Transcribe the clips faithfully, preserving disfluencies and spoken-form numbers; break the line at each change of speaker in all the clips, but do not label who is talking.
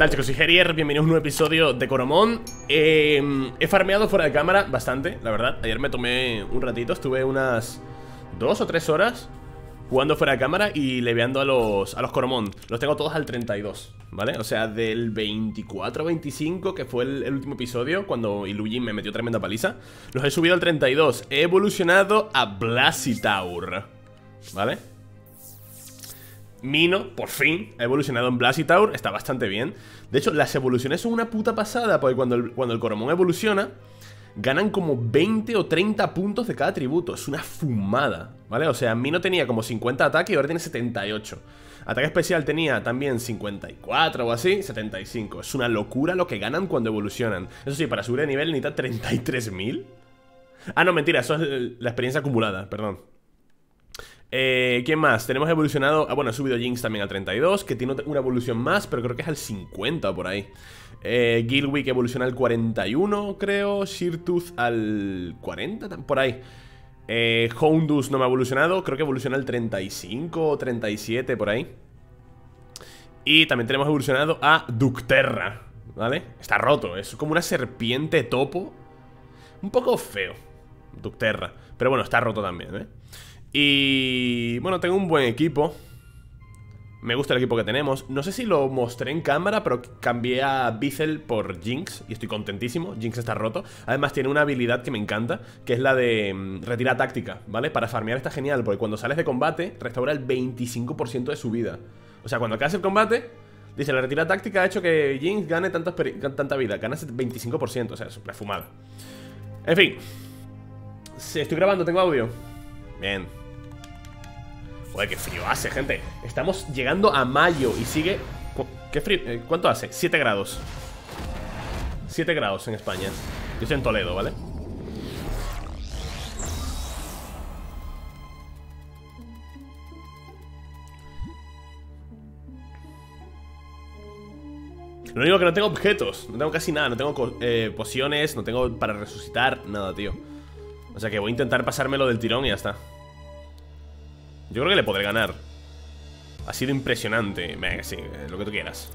tal, chicos? Soy Herier, bienvenidos a un nuevo episodio de Coromon. eh, He farmeado fuera de cámara bastante, la verdad. Ayer me tomé un ratito, estuve unas dos o tres horas jugando fuera de cámara y leveando a los, a los Coromon. Los tengo todos al treinta y dos, ¿vale? O sea, del veinticuatro a veinticinco, que fue el, el último episodio, cuando Illuyin me metió tremenda paliza, los he subido al treinta y dos. He evolucionado a Blasitaur, ¿vale? Mino, por fin, ha evolucionado en Blasitaur. Está bastante bien. De hecho, las evoluciones son una puta pasada, porque cuando el, cuando el Coromon evoluciona, ganan como veinte o treinta puntos de cada atributo. Es una fumada, ¿vale? O sea, Mino tenía como cincuenta ataques y ahora tiene setenta y ocho. Ataque especial tenía también cincuenta y cuatro o así, setenta y cinco. Es una locura lo que ganan cuando evolucionan. Eso sí, para subir de nivel necesita treinta y tres mil. Ah, no, mentira, eso es la experiencia acumulada, perdón. Eh, ¿Quién más? Tenemos evolucionado... Ah, bueno, he subido Jinx también al treinta y dos, que tiene una evolución más, pero creo que es al cincuenta o por ahí. eh, Gilwick evoluciona al cuarenta y uno, creo. Sheartooth al cuarenta, por ahí. eh, Houndour no me ha evolucionado, creo que evoluciona al treinta y cinco o treinta y siete, por ahí. Y también tenemos evolucionado a Ducterra, ¿vale? Está roto, es como una serpiente topo. Un poco feo Ducterra, pero bueno, está roto también, ¿eh? Y bueno, tengo un buen equipo. Me gusta el equipo que tenemos. No sé si lo mostré en cámara, pero cambié a Bizel por Jinx y estoy contentísimo. Jinx está roto. Además tiene una habilidad que me encanta, que es la de mm, retira táctica, ¿vale? Para farmear está genial, porque cuando sales de combate restaura el veinticinco por ciento de su vida. O sea, cuando acabas el combate, dice, la retira táctica ha hecho que Jinx gane tanta, tanta vida. Ganas veinticinco por ciento, o sea, es una fumada. En fin, estoy grabando, tengo audio. Bien. Joder, qué frío hace, gente. Estamos llegando a mayo y sigue... ¿Qué frío? ¿Cuánto hace? siete grados. siete grados en España. Yo estoy en Toledo, ¿vale? Lo único que no tengo objetos. No tengo casi nada. No tengo eh, pociones. No tengo para resucitar. Nada, tío. O sea que voy a intentar pasármelo del tirón y ya está. Yo creo que le podré ganar. Ha sido impresionante. Venga, sí, lo que tú quieras.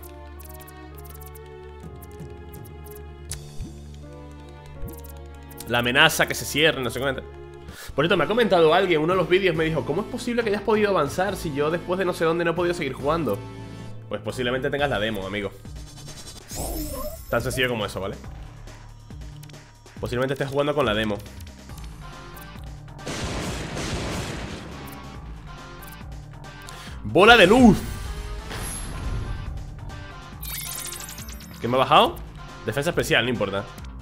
La amenaza, que se cierre, no sé cómo. Por cierto, me ha comentado alguien, uno de los vídeos me dijo, ¿cómo es posible que hayas podido avanzar si yo después de no sé dónde no he podido seguir jugando? Pues posiblemente tengas la demo, amigo. Tan sencillo como eso, ¿vale? Posiblemente estés jugando con la demo. ¡Bola de luz! ¿Qué me ha bajado? Defensa especial, no importa.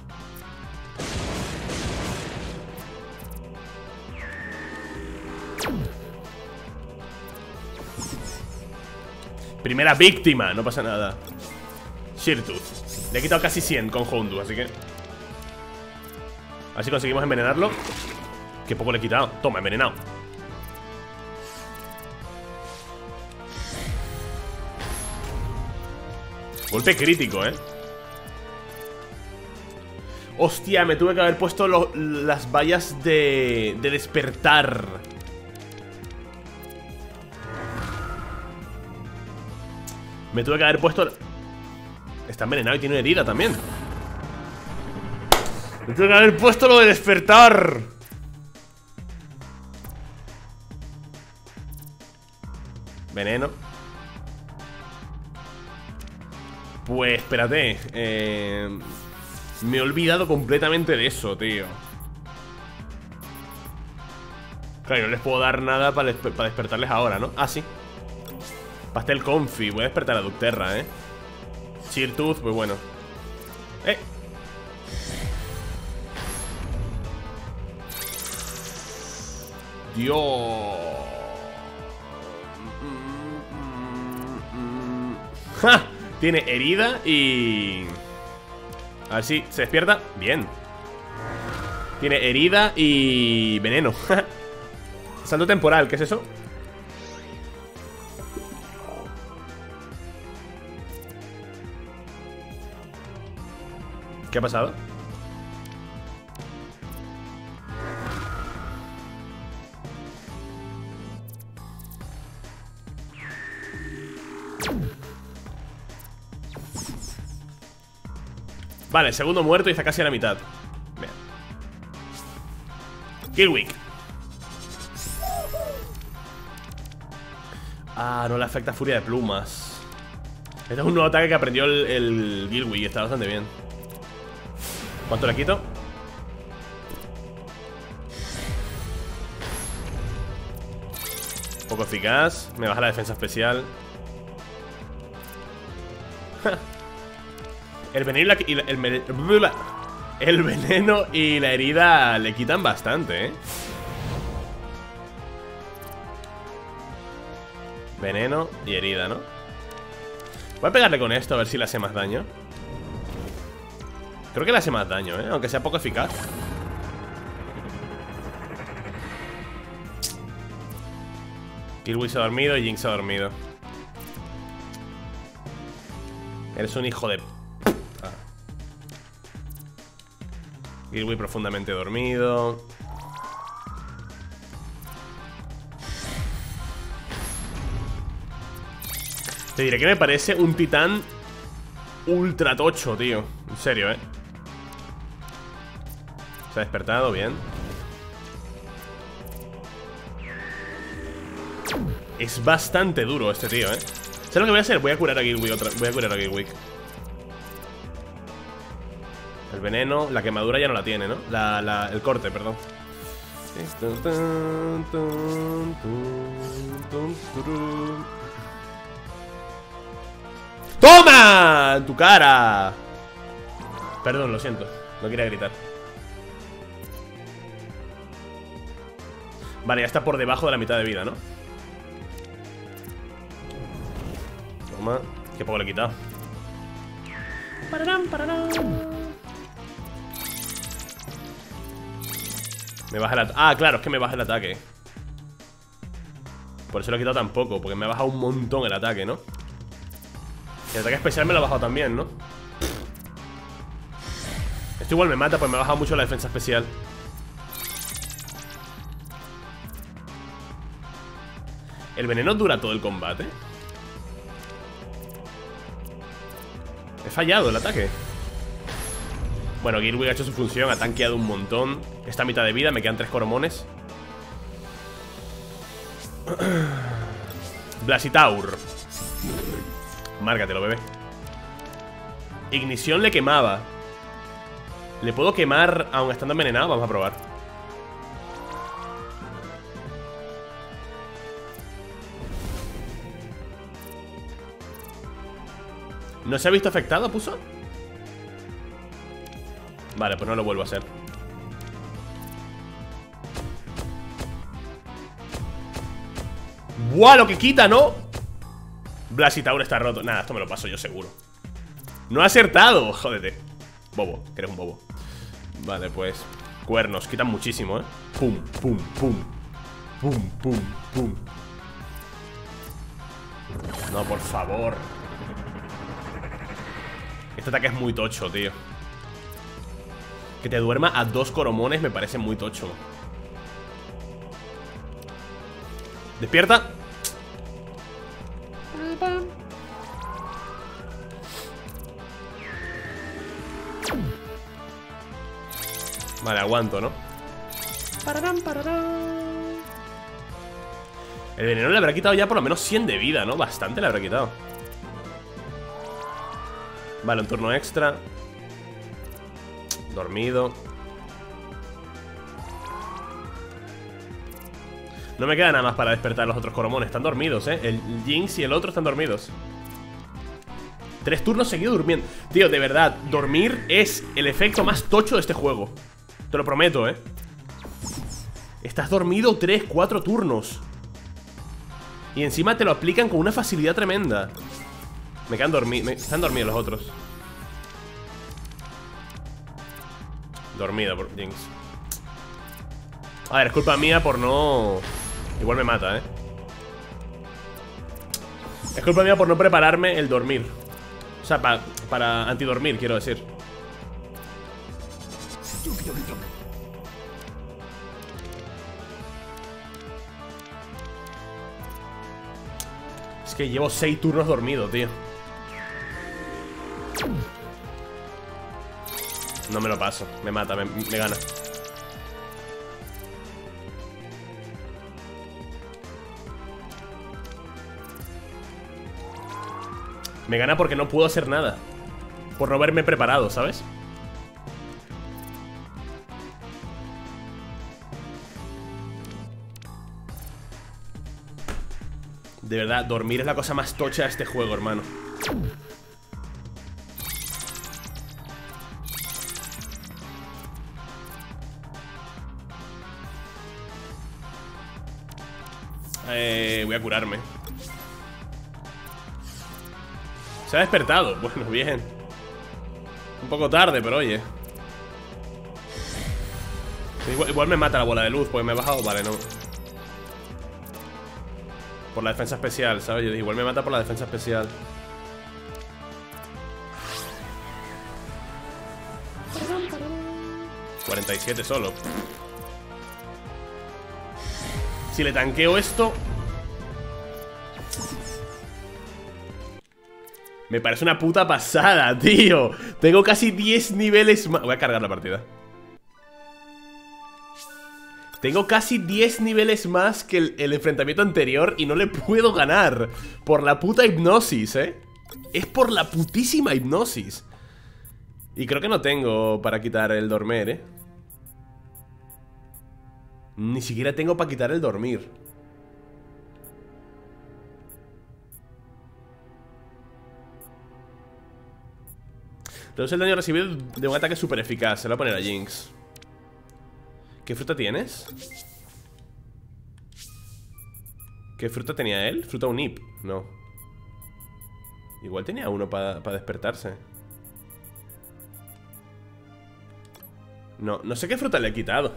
Primera víctima, no pasa nada. Sheartooth. Le he quitado casi cien con Houndour, así que... A ver si conseguimos envenenarlo. Qué poco le he quitado. Toma, envenenado. Golpe crítico, ¿eh? Hostia, me tuve que haber puesto lo, las vallas de, de despertar. Me tuve que haber puesto... Está envenenado y tiene una herida también. Me tuve que haber puesto lo de despertar. Veneno. Pues espérate, eh, me he olvidado completamente de eso, tío. Claro, no les puedo dar nada para, desper para despertarles ahora, ¿no? Ah, sí. Pastel Confi, voy a despertar a Ducterra, ¿eh? Sheartooth, pues bueno. ¡Eh! Dios. ¡Ja! Tiene herida y... A ver si se despierta. Bien. Tiene herida y... veneno. Salto temporal, ¿qué es eso? ¿Qué ha pasado? Vale, segundo muerto y está casi a la mitad. Bien. Killweek. Ah, no le afecta furia de plumas. Este es un nuevo ataque que aprendió el, el Killweek y está bastante bien. ¿Cuánto le quito? Poco eficaz. Me baja la defensa especial. El veneno y, la, y la, el, el veneno y la herida le quitan bastante, ¿eh? Veneno y herida, ¿no? Voy a pegarle con esto a ver si le hace más daño. Creo que le hace más daño, ¿eh? Aunque sea poco eficaz. Killweek se ha dormido y Jinx se ha dormido. Eres un hijo de... Ah. Killweek profundamente dormido. Te diré que me parece un titán ultra tocho, tío. En serio, ¿eh? Se ha despertado, bien. Es bastante duro este tío, ¿eh? ¿Sabes lo que voy a hacer? Voy a curar a Killweek otra... Voy a curar a Killweek. El veneno, la quemadura ya no la tiene, ¿no? La, la, el corte, perdón. ¡Toma! ¡En tu cara! Perdón, lo siento. No quería gritar. Vale, ya está por debajo de la mitad de vida, ¿no? Toma. Qué poco le he quitado. Pararán, pararán. Me baja el ataque. Ah, claro, es que me baja el ataque. Por eso lo he quitado tan poco, porque me ha bajado un montón el ataque, ¿no? Y el ataque especial me lo ha bajado también, ¿no? Esto igual me mata, pues me ha bajado mucho la defensa especial. ¿El veneno dura todo el combate? He fallado el ataque. Bueno, Killweek ha hecho su función, ha tanqueado un montón. Esta mitad de vida, me quedan tres coromones. Blasitaur. Márgatelo, bebé. Ignición le quemaba. ¿Le puedo quemar aún estando envenenado? Vamos a probar. ¿No se ha visto afectado, puso? Vale, pues no lo vuelvo a hacer. ¡Buah, lo que quita, ¿no? Blasitaur está roto. Nada, esto me lo paso yo seguro. No ha acertado, jódete. Bobo, que eres un bobo. Vale, pues cuernos, quitan muchísimo, ¿eh? Pum, pum, pum. Pum, pum, pum. No, por favor. Este ataque es muy tocho, tío. Que te duerma a dos coromones me parece muy tocho. Despierta. Vale, aguanto, ¿no? Pararán, pararán. El veneno le habrá quitado ya por lo menos cien de vida, ¿no? Bastante le habrá quitado. Vale, un turno extra. Dormido. No me queda nada más para despertar los otros coromones. Están dormidos, ¿eh? El Jinx y el otro están dormidos. Tres turnos seguidos durmiendo. Tío, de verdad, dormir es el efecto más tocho de este juego. Te lo prometo, ¿eh? Estás dormido tres, cuatro turnos. Y encima te lo aplican con una facilidad tremenda. Me quedan dormidos. Están dormidos los otros. Dormido por Jinx. A ver, es culpa mía por no... Igual me mata, ¿eh? Es culpa mía por no prepararme el dormir. O sea, pa, para antidormir, quiero decir. Es que llevo seis turnos dormido, tío. No me lo paso, me mata, me, me gana. Me gana porque no puedo hacer nada. Por no haberme preparado, ¿sabes? De verdad, dormir es la cosa más tocha de este juego, hermano. Eh, voy a curarme. Se ha despertado. Bueno, bien. Un poco tarde, pero oye. Igual, igual me mata la bola de luz porque me he bajado. Vale, no. Por la defensa especial, ¿sabes? Yo dije, igual me mata por la defensa especial. cuarenta y siete solo. Si le tanqueo esto, me parece una puta pasada, tío. Tengo casi diez niveles más. Voy a cargar la partida. Tengo casi diez niveles más que el, el enfrentamiento anterior y no le puedo ganar. Por la puta hipnosis, ¿eh? Es por la putísima hipnosis. Y creo que no tengo para quitar el dormir, ¿eh? Ni siquiera tengo para quitar el dormir. Reduce el daño recibido de un ataque súper eficaz. Se lo voy a poner a Jinx. ¿Qué fruta tienes? ¿Qué fruta tenía él? ¿Fruta Unip? No. Igual tenía uno para pa despertarse. No, no sé qué fruta le he quitado.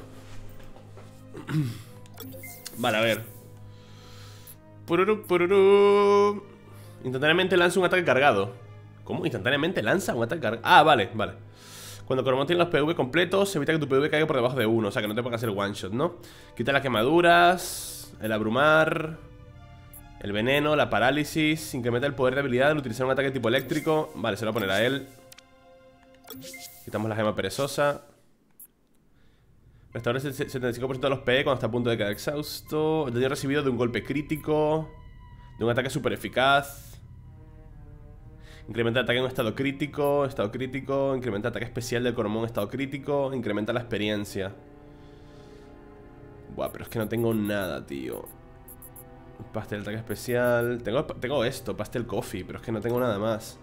Vale, a ver. Pururu, pururu. Instantáneamente lanza un ataque cargado. ¿Cómo? Instantáneamente lanza un ataque cargado. Ah, vale, vale. Cuando Coromon tiene los P V completos, evita que tu P V caiga por debajo de uno. O sea, que no te ponga hacer one shot, ¿no? Quita las quemaduras, el abrumar, el veneno, la parálisis. Incrementa el poder de habilidad al utilizar un ataque tipo eléctrico. Vale, se lo voy a poner a él. Quitamos la gema perezosa. Restaura el setenta y cinco por ciento de los P E cuando está a punto de quedar exhausto. El daño recibido de un golpe crítico, de un ataque súper eficaz. Incrementa el ataque en un estado crítico, estado crítico. Incrementa el ataque especial del Coromon, estado crítico. Incrementa la experiencia. Buah, pero es que no tengo nada, tío. Pastel, ataque especial. Tengo, tengo esto, pastel coffee, pero es que no tengo nada más.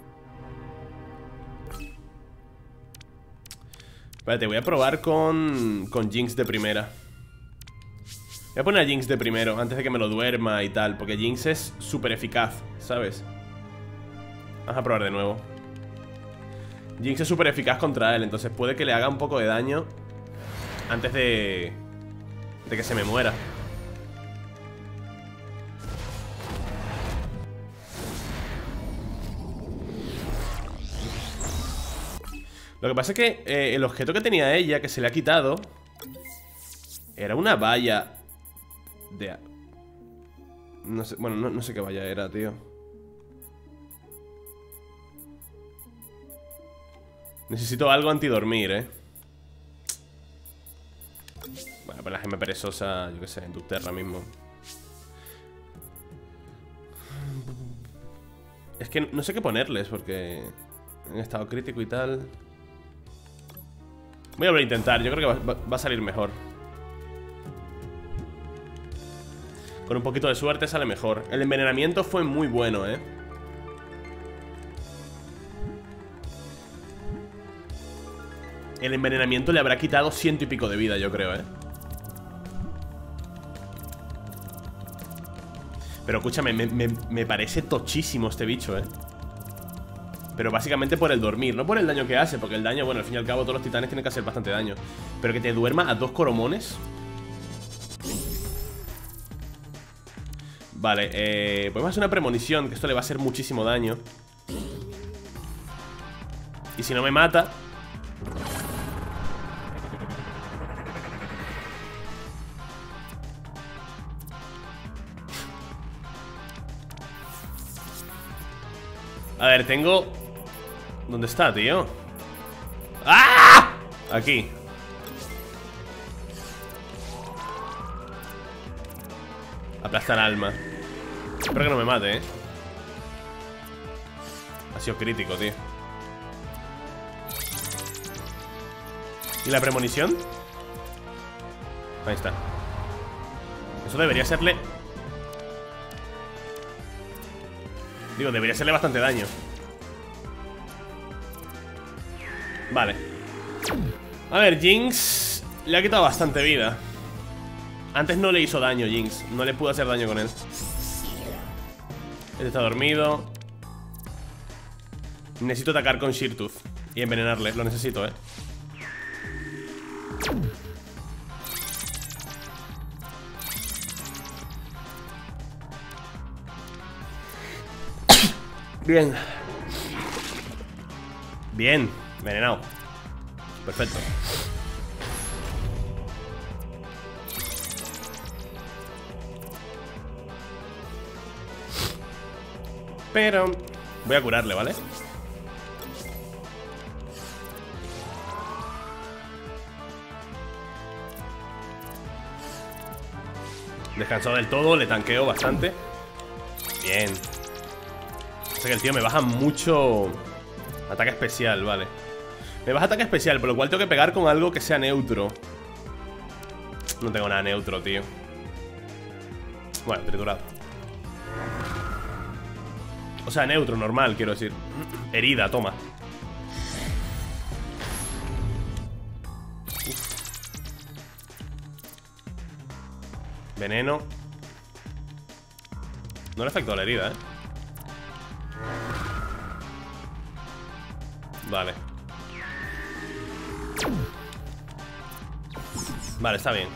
Espérate, voy a probar con, con Jinx de primera. Voy a poner a Jinx de primero, antes de que me lo duerma y tal. Porque Jinx es súper eficaz, ¿sabes? Vamos a probar de nuevo. Jinx es súper eficaz contra él, entonces puede que le haga un poco de daño antes de, de que se me muera. Lo que pasa es que eh, el objeto que tenía ella, que se le ha quitado, era una valla de... No sé, bueno, no, no sé qué valla era, tío. Necesito algo antidormir, eh. Bueno, pues la gema perezosa, yo qué sé, en tu terra mismo. Es que no sé qué ponerles porque en estado crítico y tal. Voy a volver a intentar, yo creo que va, va, va a salir mejor. Con un poquito de suerte sale mejor. El envenenamiento fue muy bueno, eh. El envenenamiento le habrá quitado ciento y pico de vida, yo creo, eh. Pero escúchame, me, me, me parece tochísimo este bicho, eh. Pero básicamente por el dormir, no por el daño que hace. Porque el daño, bueno, al fin y al cabo todos los titanes tienen que hacer bastante daño. Pero que te duerma a dos coromones. Vale, eh, podemos hacer una premonición, que esto le va a hacer muchísimo daño. Y si no me mata... A ver, tengo... ¿Dónde está, tío? ¡Ah! Aquí. Aplastar alma. Espero que no me mate, eh. Ha sido crítico, tío. ¿Y la premonición? Ahí está. Eso debería serle... Digo, debería serle bastante daño. Vale. A ver, Jinx le ha quitado bastante vida. Antes no le hizo daño Jinx. No le pudo hacer daño con él. Este está dormido. Necesito atacar con Sheartooth y envenenarle, lo necesito, eh. Bien. Bien, envenenado. Perfecto. Pero voy a curarle, ¿vale? Descansado del todo, le tanqueo bastante. Bien. O sea que el tío me baja mucho ataque especial, vale. Me baja ataque especial, por lo cual tengo que pegar con algo que sea neutro. No tengo nada neutro, tío. Bueno, triturado. O sea, neutro, normal, quiero decir. Herida, toma. Uf. Veneno. No le afectó la herida, eh. Vale. Vale, está bien.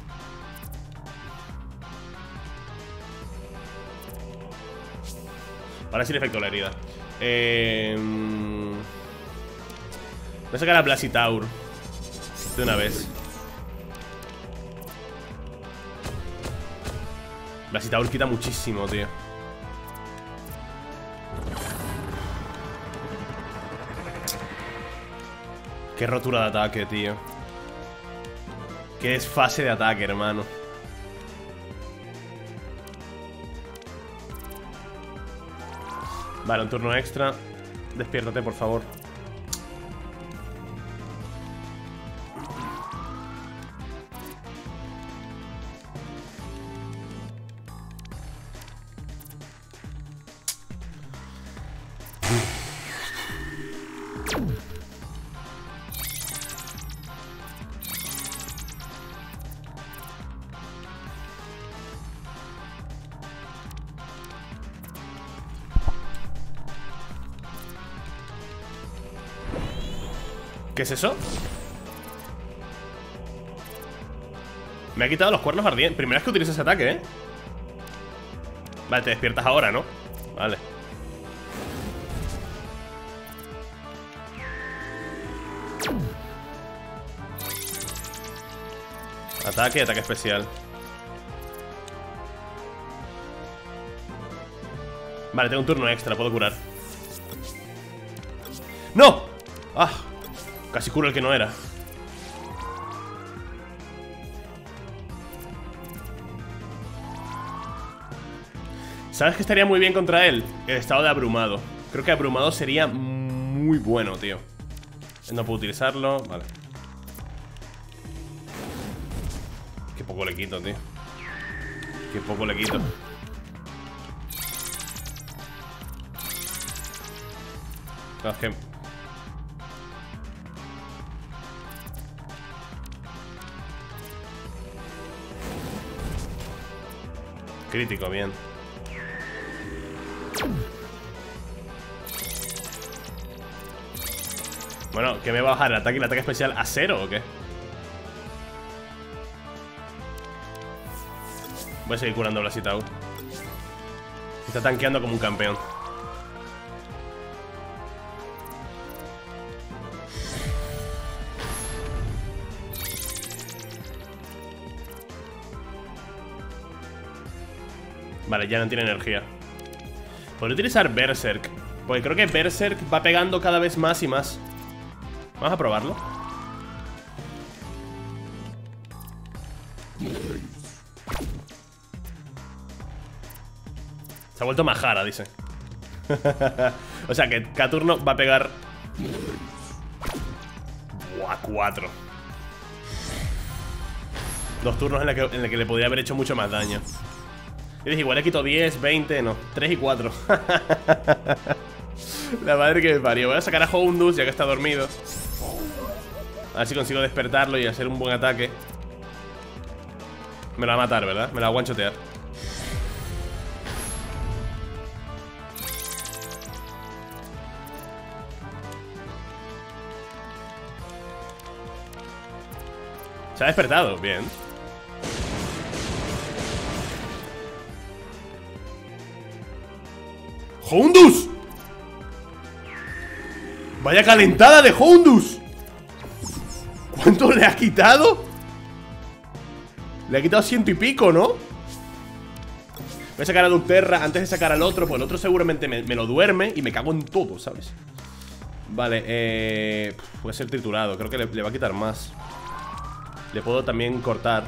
Ahora sí le efecto la herida. Eh, voy a sacar a Blasitaur de una vez. Blasitaur quita muchísimo, tío. Qué rotura de ataque, tío. Qué desfase de ataque, hermano. Vale, un turno extra. Despiértate, por favor. ¿Qué es eso? Me ha quitado los cuernos ardientes. Primera vez que utilizo ese ataque, ¿eh? Vale, te despiertas ahora, ¿no? Vale. Ataque y ataque especial. Vale, tengo un turno extra, puedo curar. ¡No! ¡Ah! Casi curo el que no era. ¿Sabes qué estaría muy bien contra él? El estado de abrumado. Creo que abrumado sería muy bueno, tío. No puedo utilizarlo. Vale. Qué poco le quito, tío. Qué poco le quito. No, es que... Crítico, bien. Bueno, ¿qué me va a bajar el ataque y el ataque especial a cero o qué? Voy a seguir curando a Blasitaur. Está tanqueando como un campeón. Vale, ya no tiene energía. Podría utilizar Berserk, porque creo que Berserk va pegando cada vez más y más. Vamos a probarlo. Se ha vuelto majara, dice. O sea que cada turno va a pegar. Buah, cuatro. Dos turnos en los que, en el que le podría haber hecho mucho más daño. Y dije, igual le quito diez, veinte, no, tres y cuatro. La madre que me parió. Voy a sacar a Houndour ya que está dormido. A ver si consigo despertarlo y hacer un buen ataque. Me lo va a matar, ¿verdad? Me lo va a guanchotear. Se ha despertado, bien. ¡Houndour! ¡Vaya calentada de Houndour! ¿Cuánto le ha quitado? Le ha quitado ciento y pico, ¿no? Voy a sacar a Ducterra antes de sacar al otro, pues el otro seguramente me, me lo duerme y me cago en todo, ¿sabes? Vale, eh... puede ser triturado, creo que le, le va a quitar más. Le puedo también cortar.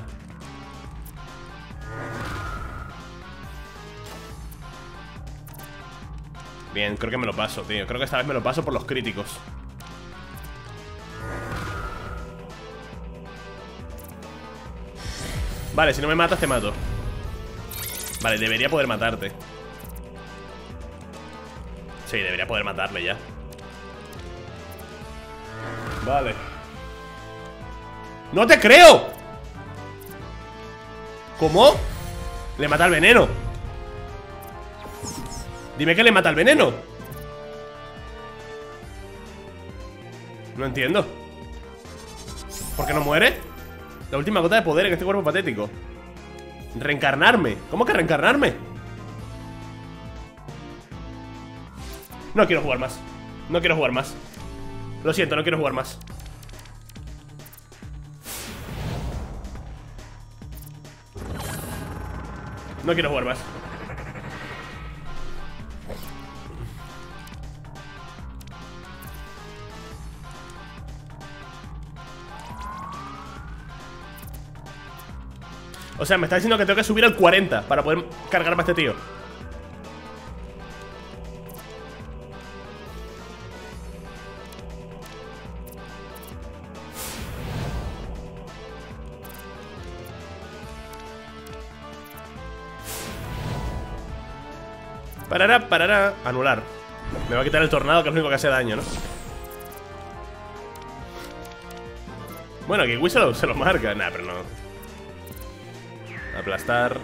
Bien, creo que me lo paso, tío. Creo que esta vez me lo paso por los críticos. Vale, si no me matas te mato. Vale, debería poder matarte. Sí, debería poder matarle ya. Vale. ¡No te creo! ¿Cómo? Le mata el veneno. Dime que le mata el veneno. No entiendo. ¿Por qué no muere? La última gota de poder en este cuerpo patético. Reencarnarme. ¿Cómo que reencarnarme? No quiero jugar más. No quiero jugar más. Lo siento, no quiero jugar más. No quiero jugar más. O sea, me está diciendo que tengo que subir al cuarenta para poder cargarme a este tío. Parará, parará. Anular. Me va a quitar el tornado, que es lo único que hace daño, ¿no? Bueno, Kiwi se lo, se lo marca. Nah, pero no. Aplastar.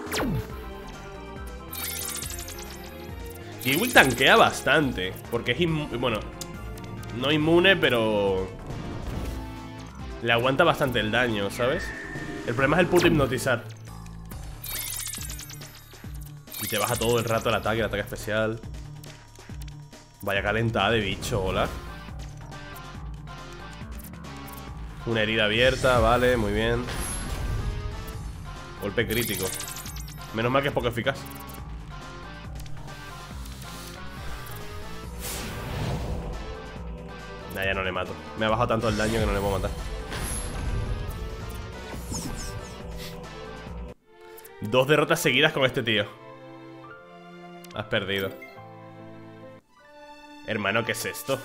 Kiwi tanquea bastante. Porque es inmune. Bueno, no inmune, pero le aguanta bastante el daño, ¿sabes? El problema es el puto hipnotizar. Y te baja todo el rato el ataque, el ataque especial. Vaya calentada de bicho, hola. Una herida abierta, vale, muy bien. Golpe crítico. Menos mal que es poco eficaz. Nah, ya no le mato. Me ha bajado tanto el daño que no le puedo matar. Dos derrotas seguidas con este tío. Has perdido. Hermano, ¿qué es esto?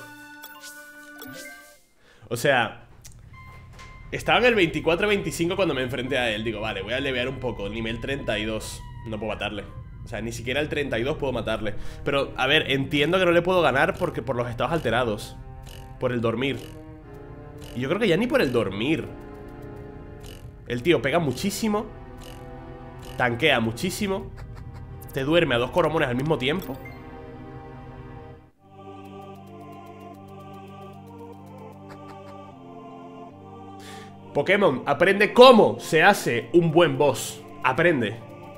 O sea, estaba en el veinticuatro veinticinco cuando me enfrenté a él. Digo, vale, voy a levear un poco. Nivel treinta y dos. No puedo matarle. O sea, ni siquiera el treinta y dos puedo matarle. Pero, a ver, entiendo que no le puedo ganar porque por los estados alterados. Por el dormir. Y yo creo que ya ni por el dormir. El tío pega muchísimo. Tanquea muchísimo. Te duerme a dos coromones al mismo tiempo. Pokémon, aprende cómo se hace un buen boss. Aprende.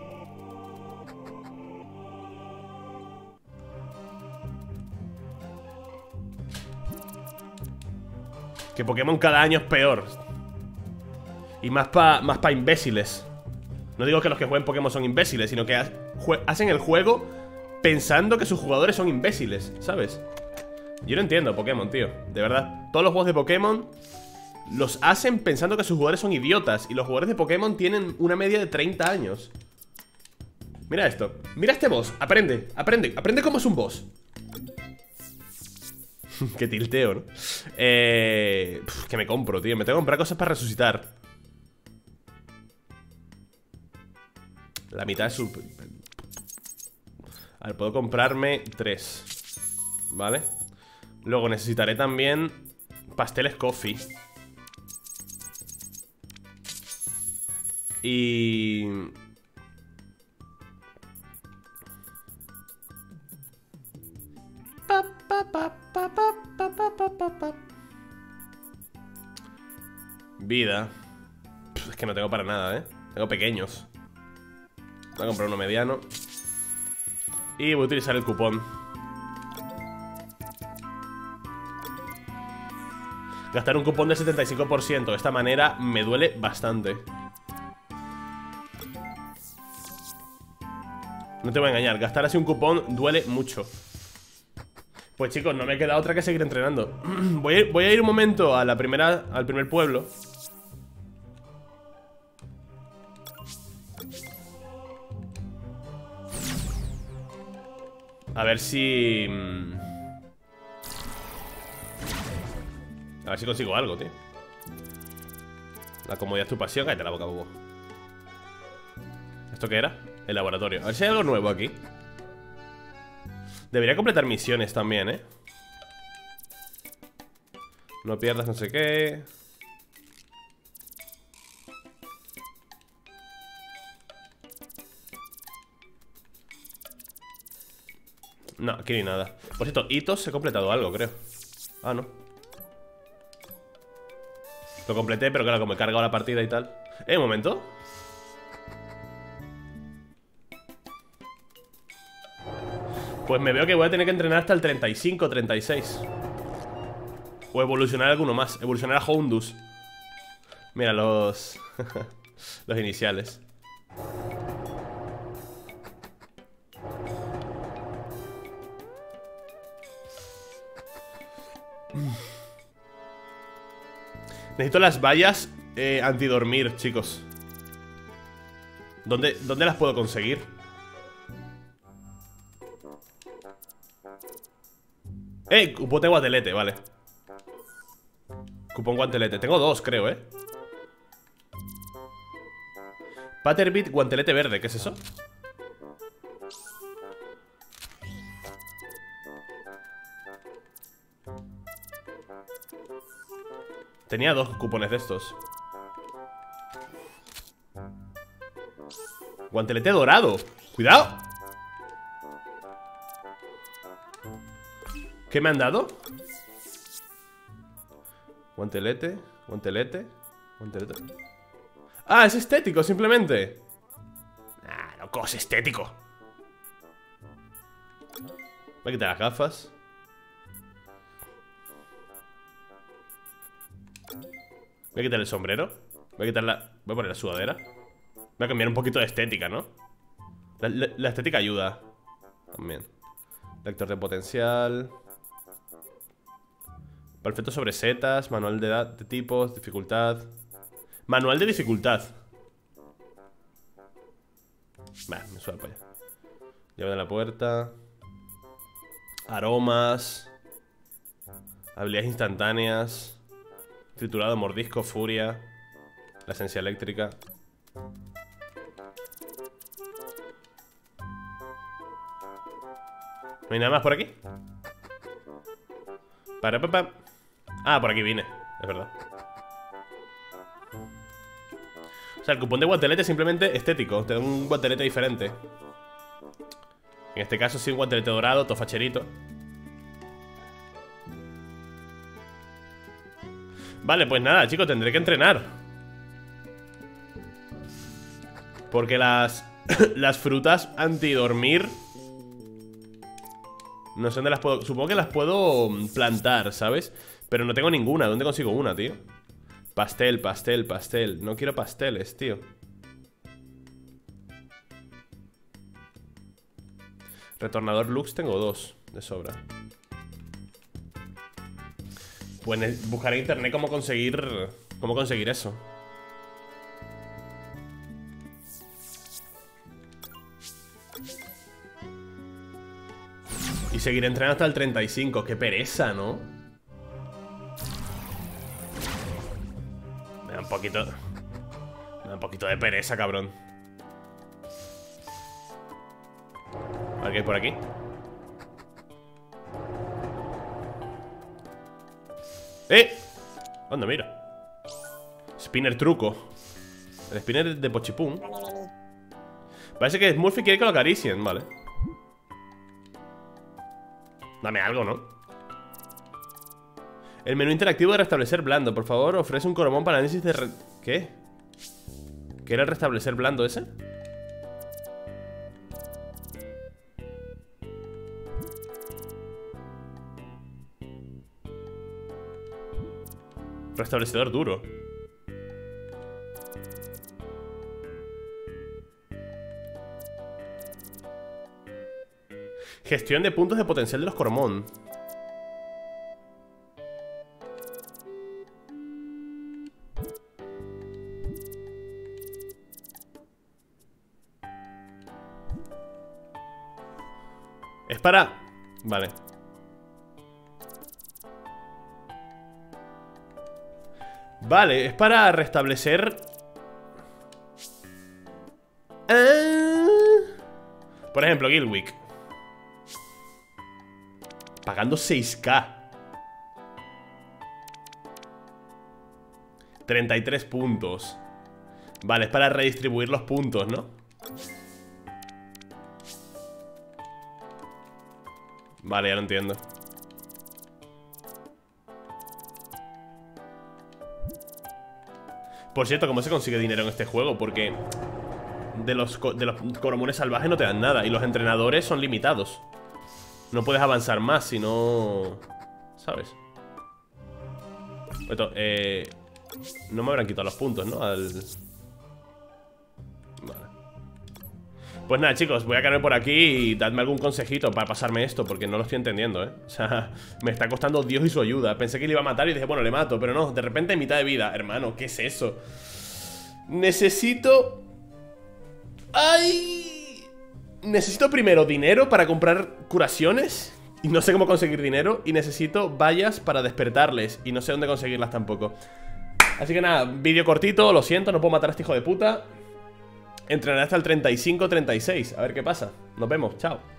Que Pokémon cada año es peor. Y más pa, más pa imbéciles. No digo que los que jueguen Pokémon son imbéciles, sino que ha hacen el juego pensando que sus jugadores son imbéciles, ¿sabes? Yo no entiendo Pokémon, tío. De verdad, todos los juegos de Pokémon los hacen pensando que sus jugadores son idiotas. Y los jugadores de Pokémon tienen una media de treinta años. Mira esto, mira este boss. Aprende, aprende, aprende cómo es un boss. Qué tilteo, ¿no? Eh, pf, que me compro, tío. Me tengo que comprar cosas para resucitar. La mitad es su... A ver, puedo comprarme tres. ¿Vale? Luego necesitaré también pasteles coffee. Y... Pa, pa, pa, pa, pa, pa, pa, pa, pa. Vida. Pff, es que no tengo para nada, ¿eh? Tengo pequeños. Voy a comprar uno mediano. Y voy a utilizar el cupón. Gastar un cupón del setenta y cinco por ciento. De esta manera me duele bastante. No te voy a engañar, gastar así un cupón duele mucho. Pues chicos, no me queda otra que seguir entrenando. Voy a ir, voy a ir un momento a la primera, al primer pueblo. A ver si... A ver si consigo algo, tío. La comodidad es tu pasión. Cállate la boca, bobo. ¿Esto qué era? El laboratorio. A ver si hay algo nuevo aquí. Debería completar misiones también, ¿eh? No pierdas no sé qué. No, aquí ni nada. Por cierto, hitos, he completado algo, creo. Ah, no. Lo completé, pero claro, como he cargado la partida y tal. Eh, un momento. Pues me veo que voy a tener que entrenar hasta el treinta y cinco, treinta y seis. O evolucionar alguno más. Evolucionar a Houndous. Mira, los... los iniciales. Necesito las vallas eh, antidormir, chicos. ¿Dónde, ¿Dónde las puedo conseguir? ¡Eh! Cupón de guantelete, vale. Cupón guantelete. Tengo dos, creo, ¿eh? Patterbit guantelete verde. ¿Qué es eso? Tenía dos cupones de estos. Guantelete dorado. ¡Cuidado! ¿Qué me han dado? Guantelete, guantelete, guantelete. Ah, es estético, simplemente. Nah, loco, es estético. Voy a quitar las gafas. Voy a quitar el sombrero. Voy a quitar la... Voy a poner la sudadera. Voy a cambiar un poquito de estética, ¿no? La, la, la estética ayuda. También. Lector de potencial. Perfecto sobre setas. Manual de, edad, de tipos. Dificultad. Manual de dificultad. Bah, me suena para allá. Llave de la puerta. Aromas. Habilidades instantáneas. Triturado, mordisco, furia. La esencia eléctrica. ¿No hay nada más por aquí? Para, pa, pa. Ah, por aquí vine, es verdad. O sea, el cupón de guantelete es simplemente estético. Te da un guantelete diferente. En este caso sí, un guantelete dorado, todo facherito. Vale, pues nada, chicos, tendré que entrenar. Porque las las frutas antidormir no sé dónde las puedo... Supongo que las puedo plantar, ¿sabes? Pero no tengo ninguna. ¿Dónde consigo una, tío? Pastel, pastel, pastel. No quiero pasteles, tío. Retornador Lux tengo dos de sobra. Pues buscar en internet cómo conseguir... Cómo conseguir eso. Y seguir entrenando hasta el treinta y cinco. Qué pereza, ¿no? Me da un poquito... Me da un poquito de pereza, cabrón. A ver qué hay por aquí. ¡Eh! ¿Dónde mira? Spinner truco. El spinner de Pochipún. Parece que Smurfy quiere que lo acaricien, vale. Dame algo, ¿no? El menú interactivo de restablecer blando. Por favor, ofrece un coromón para análisis de... Re... ¿Qué? ¿Qué era el restablecer blando ese? Restablecedor duro. Gestión de puntos de potencial de los coromón. Es para... Vale. Vale, es para restablecer... Ah. Por ejemplo, Guildwick. Pagando seis K. treinta y tres puntos. Vale, es para redistribuir los puntos, ¿no? Vale, ya lo entiendo. Por cierto, ¿cómo se consigue dinero en este juego? Porque de los, de los coromones salvajes no te dan nada. Y los entrenadores son limitados. No puedes avanzar más si no... ¿Sabes? Esto, eh... No me habrán quitado los puntos, ¿no? Al... Vale. Pues nada, chicos, voy a quedarme por aquí y dadme algún consejito para pasarme esto, porque no lo estoy entendiendo, ¿eh? O sea, me está costando Dios y su ayuda. Pensé que le iba a matar y dije, bueno, le mato, pero no, de repente mitad de vida. Hermano, ¿qué es eso? Necesito... ¡Ay! Necesito primero dinero para comprar curaciones. Y no sé cómo conseguir dinero. Y necesito vallas para despertarles. Y no sé dónde conseguirlas tampoco. Así que nada, vídeo cortito. Lo siento, no puedo matar a este hijo de puta. Entrenaré hasta el treinta y cinco, treinta y seis. A ver qué pasa. Nos vemos, chao.